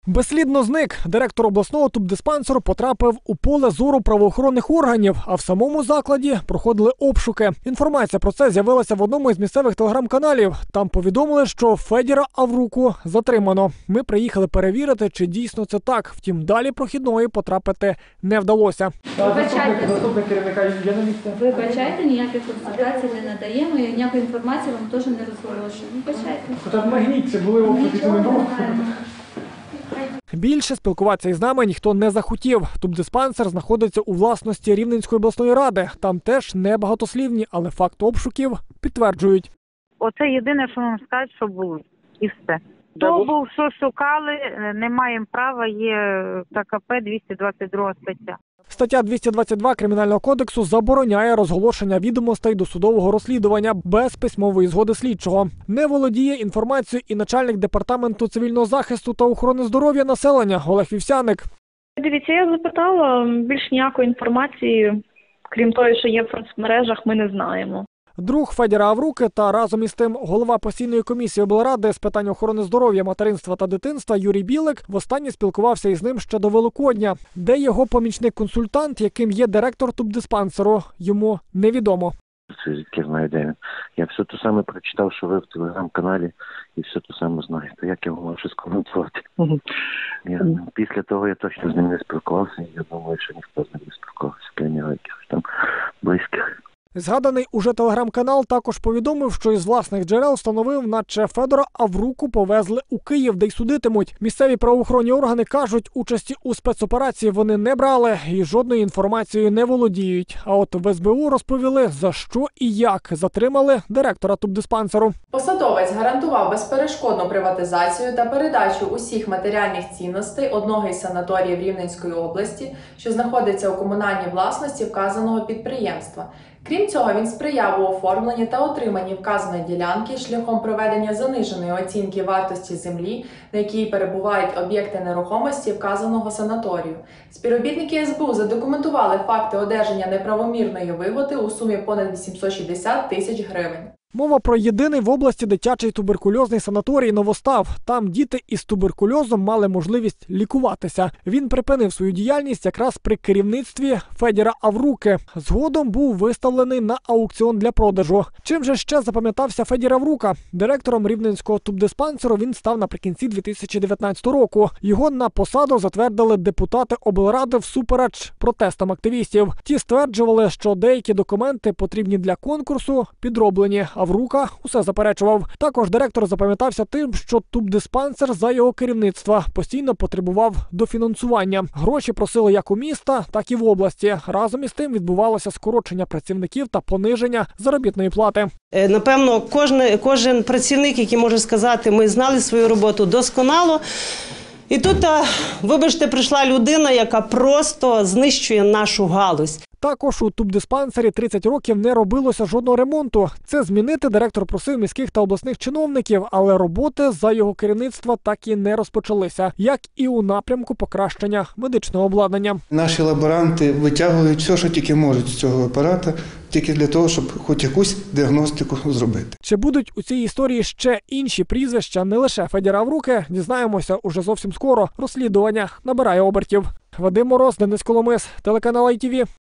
Безслідно зник. Директор обласного тубдиспансеру потрапив у поле зору правоохоронних органів, а в самому закладі проходили обшуки. Інформація про це з'явилася в одному із місцевих телеграм-каналів. Там повідомили, що Федіра Авруку затримано. Ми приїхали перевірити, чи дійсно це так. Втім, далі прохідної потрапити не вдалося. Заступник керівника є на місці? Вибачайте, ніяких консультацій не надаємо і ніякої інформації вам теж не розголошуємо. Вибачайте. Хоча в Магнітці були обшуки, це не було. Більше спілкуватися із нами ніхто не захотів. Тубдиспансер знаходиться у власності Рівненської обласної ради. Там теж не багатослівні, але факт обшуків підтверджують. Оце єдине, що вам скажуть, що було. І все. Хто був, що шукали, не маємо права, є ККП 222 стаття. Стаття 222 Кримінального кодексу забороняє розголошення відомостей досудового розслідування без письмової згоди слідчого. Не володіє інформацією і начальник департаменту цивільного захисту та охорони здоров'я населення Олег Вівсяник. Дивіться, я запитала, більш ніякої інформації, крім того, що є в соцмережах, ми не знаємо. Друг Федіра Авруки та разом із тим голова постійної комісії облради з питань охорони здоров'я, материнства та дитинства Юрій Білик востаннє спілкувався із ним ще до Великодня. Де його помічник-консультант, яким є директор тубдиспансеру, йому невідомо. Звідки знаю, де він. Я все те саме прочитав, що ви в телеграм-каналі, і все те саме знаю. То як я можу щось коментувати? Після того я точно з ним не спілкувався, і я думаю, що ніхто з ним не спілкувався, крім його якихось там близьких. Згаданий уже телеграм-канал також повідомив, що із власних джерел встановив, наче Федора Авруку повезли у Київ, де й судитимуть. Місцеві правоохоронні органи кажуть, участі у спецоперації вони не брали і жодною інформацією не володіють. А от в СБУ розповіли, за що і як затримали директора тубдиспансеру. Посадовець гарантував безперешкодну приватизацію та передачу усіх матеріальних цінностей одного із санаторіїв Рівненської області, що знаходиться у комунальній власності вказаного підприємства. Крім цього, він сприяв у оформленні та отриманні вказаної ділянки шляхом проведення заниженої оцінки вартості землі, на якій перебувають об'єкти нерухомості вказаного санаторію. Співробітники СБУ задокументували факти одержання неправомірної вигоди у сумі понад 860 тисяч гривень. Мова про єдиний в області дитячий туберкульозний санаторій «Новостав». Там діти із туберкульозом мали можливість лікуватися. Він припинив свою діяльність якраз при керівництві Федіра Авруки. Згодом був виставлений на аукціон для продажу. Чим же ще запам'ятався Федір Аврука? Директором Рівненського тубдиспансеру він став наприкінці 2019 року. Його на посаду затвердили депутати облради всупереч протестам активістів. Ті стверджували, що деякі документи, потрібні для конкурсу, підроблені. Аврука усе заперечував. Також директор запам'ятався тим, що тубдиспансер за його керівництва постійно потребував дофінансування. Гроші просили як у міста, так і в області. Разом із тим відбувалося скорочення працівників та пониження заробітної плати. Напевно, кожен працівник, який може сказати, ми знали свою роботу досконало. І тут, вибачте, прийшла людина, яка просто знищує нашу галузь. Також у тубдиспансері 30 років не робилося жодного ремонту. Це змінити директор просив міських та обласних чиновників, але роботи за його керівництва так і не розпочалися, як і у напрямку покращення медичного обладнання. Наші лаборанти витягують все, що тільки можуть з цього апарата, тільки для того, щоб хоч якусь діагностику зробити. Чи будуть у цій історії ще інші прізвища, не лише Федіра Авруки, дізнаємося уже зовсім скоро. Розслідування набирає обертів. Вадим Мороз, Денис Коломис, телеканал ITV.